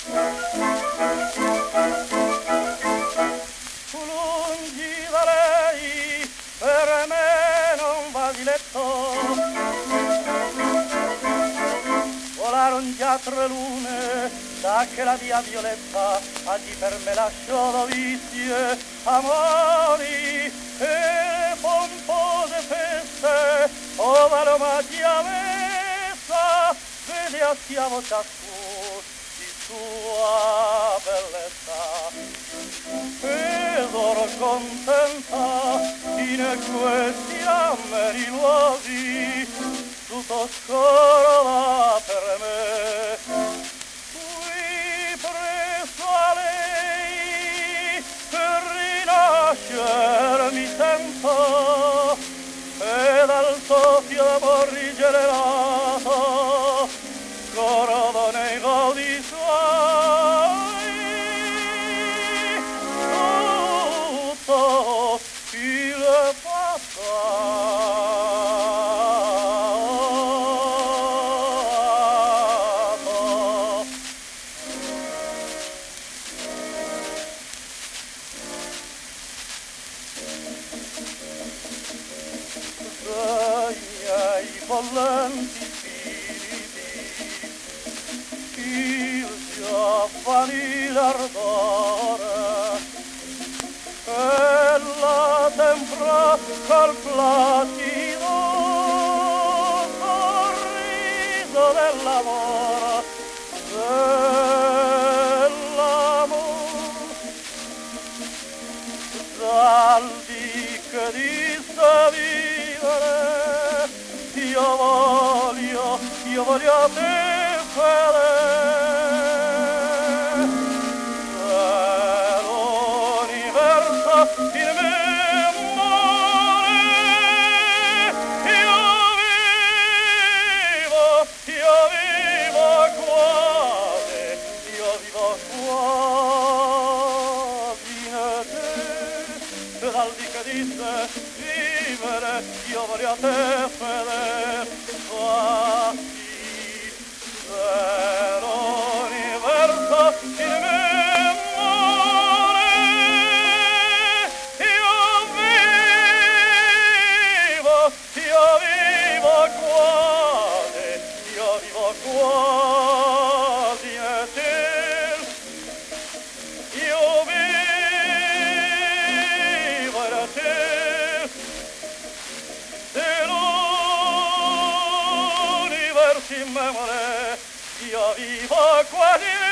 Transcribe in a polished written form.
Tu lungi da lei, per me non va di letto. Volaron già 3 lune da che la via Violetta oggi per me lasciò dovizie, amori e pompose feste, ove l'omaggi avessa, vede a siamo ciascun di sua bellezza. Ed ora contenta in questi ameri luoghi, tutto scorreva per me. Qui presso a lei per rinascere mi sento, e dal soffio d'amor rigenerato corrono nei gaudi suoi. Tutto il passato i bollenti spiriti, il giovanile ardore, e la tempra col placido sorriso dell'amore, dal di che disse vivere, io voglio a te fede. Se l'universo il mio amore, io vivo quasi, io vivo quasi in te. Dal di che disse vivere, io voglio a te fede. Quasi se l'universo il mio amore, io vivo quasi, io vivo quasi in te. Io vivo in te, se l'universo in memore, io vivo quasi